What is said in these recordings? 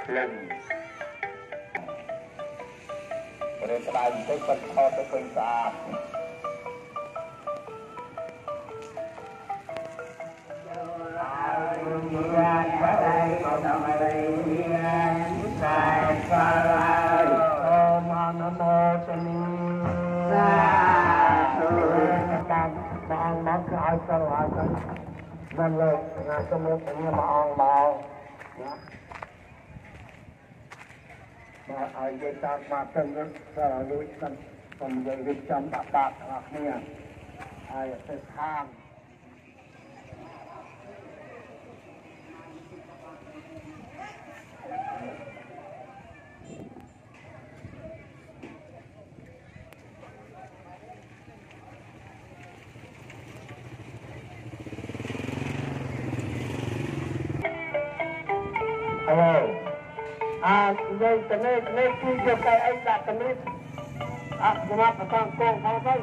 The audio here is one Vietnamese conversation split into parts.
ลมเรื่องการเช็คปัญหาเป็นคนสะอาดนั่นเลยงานสมุดนี้มาอ่างเบามาเอาเยตากมาเติมเงินสระลุยกันผมยังริบจำปากหลักเนี่ยไอ้เส้นทางđây cái này khi cho cái anh đặt cái này nhưng mà phải con không thôi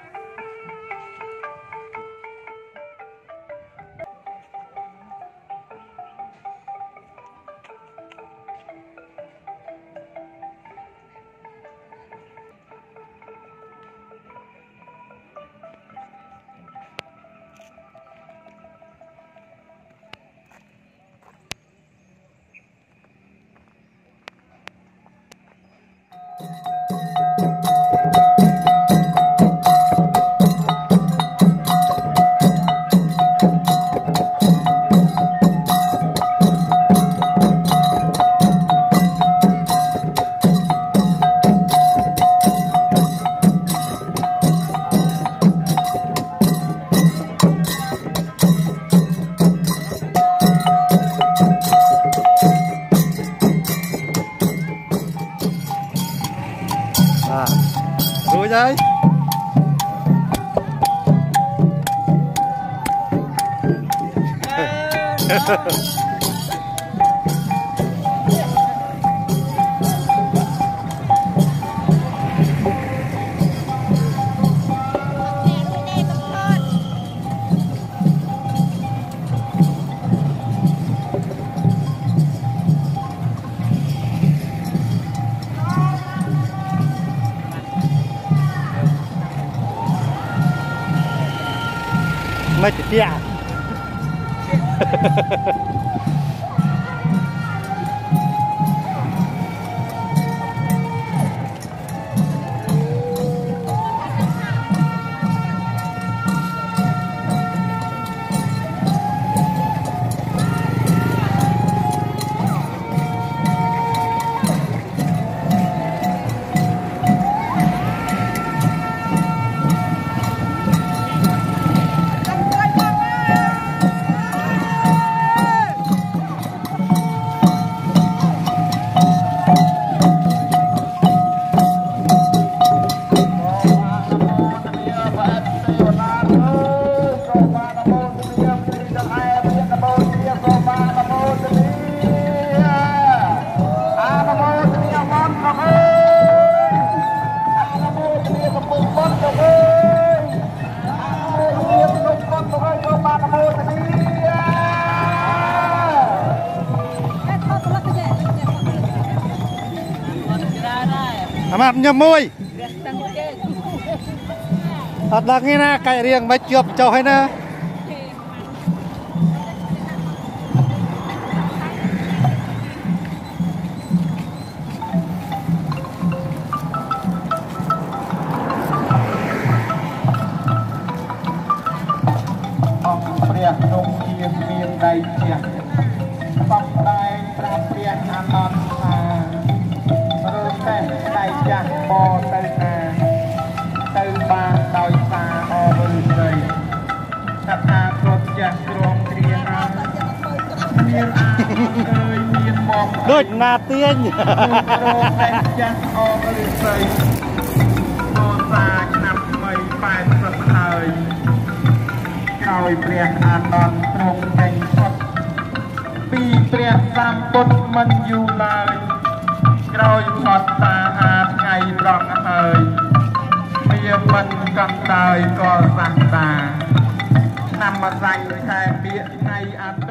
rồi đây mệt chết Amat nyemui. Ada ngina kayak riang bacop jauh na. Pria dong miên dai cia. Pam dai pria anon tay chặt bò tay nà tay ba đôi xa o bơi rơi thật hà thuật chặt rong kia ra miên a ơi miên mong đôi nà tiên rong tay chặt o bơi rơi bò xa nằm mây phai sập hơi đôi pria anon trong nhanh sọt pi pria sam bút mình du lời rồi phật ta hạt ngày rong hơi bia mình cầm đời có giặc ta nằm mà dành khai miệng ngày ăn